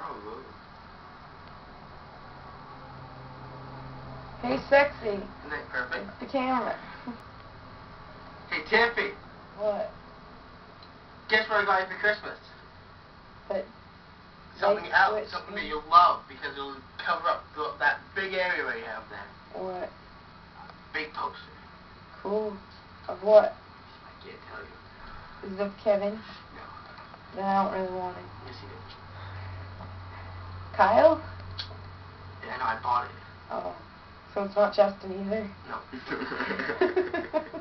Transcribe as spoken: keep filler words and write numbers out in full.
Probably. Hey, sexy. Isn't that perfect? It's the camera. Hey, Tiffy. What? Guess what I got you for Christmas? But Something light else. switch Something me. that you'll love because it'll cover up the, that big area where you have there. What? Big poster. Cool. Of what? I can't tell you. Is it of Kevin? No. Then I don't really want it. Yes, you do. Kyle? Yeah, I know. I bought it. Oh. So it's not Justin either? No.